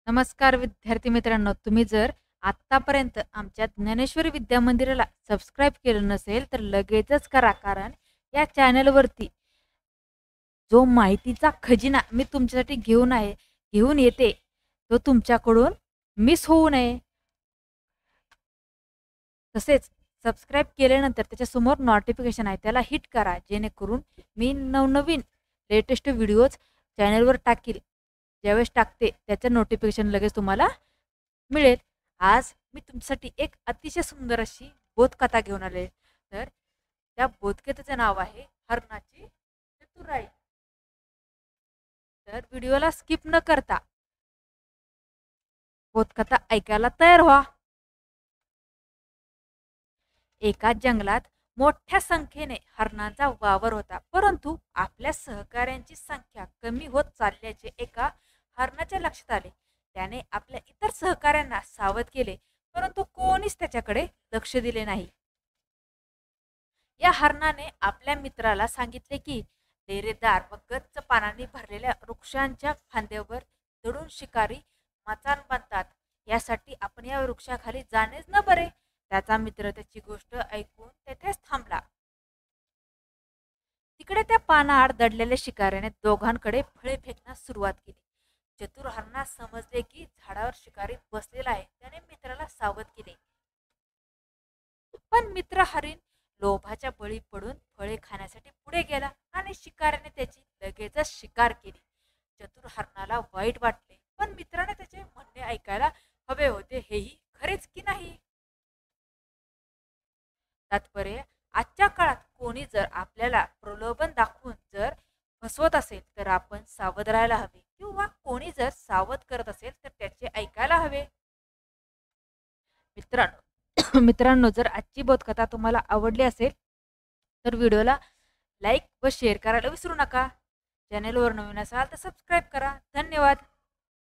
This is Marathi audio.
नमस्कार विद्यार्थी मित्रांनो, तुम्ही जर आत्तापर्यंत आमच्या ज्ञानेश्वरी विद्या मंदिराला सबस्क्राईब केलं नसेल तर लगेचच करा, कारण या चॅनलवरती जो माहितीचा खजिना मी तुमच्यासाठी घेऊन येते तो तुमच्याकडून मिस होऊ नये. तसेच सबस्क्राईब केल्यानंतर त्याच्यासमोर नोटिफिकेशन आहे त्याला हिट करा, जेणेकरून मी नवनवीन लेटेस्ट व्हिडिओज चॅनलवर टाकील. ज्यावेळेस टाकते त्याचं नोटिफिकेशन लगेच तुम्हाला मिळेल. आज मी तुमच्यासाठी एक अतिशय सुंदर अशी बोधकथा घेऊन आले. तर त्या बोधकथेचं नाव आहे हरणाची चतुराई. तर व्हिडिओला स्किप न करता बोधकथा ऐकायला तयार व्हा. एका जंगलात मोठ्या संख्येने हरणांचा वावर होता, परंतु आपल्या सहकाऱ्यांची संख्या कमी होत चालल्याचे एका हरणाच्या लक्षात आले. त्याने आपल्या इतर सहकाऱ्यांना सावध केले, परंतु कोणीच त्याच्याकडे लक्ष दिले नाही. या हरणाने आपल्या मित्राला सांगितले की डेरेदार व गच्च पानांनी भरलेल्या वृक्षांच्या फांद्यावर चढून शिकारी मचाण बांधतात. यासाठी आपण या वृक्षाखाली जाणेच न बरे. त्याचा मित्र त्याची गोष्ट ऐकून तेथेच थांबला. तिकडे त्या पानाआड दडलेल्या शिकाऱ्याने दोघांकडे फळे फेकण्यास सुरुवात केली. चतुर हरणास समजले की झाडावर शिकारी बसलेला आहे. त्याने मित्राला सावध केले, पण मित्र हरिण लोभाच्या बळी पडून फळे खाण्यासाठी पुढे गेला आणि शिकाऱ्याने त्याची लगेचच शिकार केली. चतुर हरणाला वाईट वाटले, पण मित्राने त्याचे म्हणणे ऐकायला हवे होते हेही खरेच की नाही. तात्पर्य, आजच्या काळात कोणी जर आपल्याला प्रलोभन दाखवून जर फसवत असेल तर आपण सावध राहायला हवे, किंवा कोणी जर सावध करत असेल तर त्याचे ऐकायला हवे. मित्रांनो जर आजची बोधकथा तुम्हाला आवडली असेल तर व्हिडिओला लाईक व शेअर करायला विसरू नका. चॅनेलवर नवीन असाल तर सबस्क्राईब करा. धन्यवाद.